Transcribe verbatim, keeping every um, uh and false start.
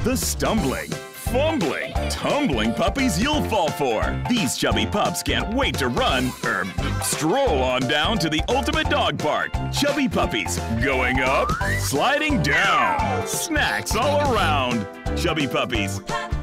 the stumbling, fumbling, tumbling puppies you'll fall for. These chubby pups can't wait to run or stroll on down to the ultimate dog park. Chubby puppies going up, sliding down, snacks all around. Chubby puppies,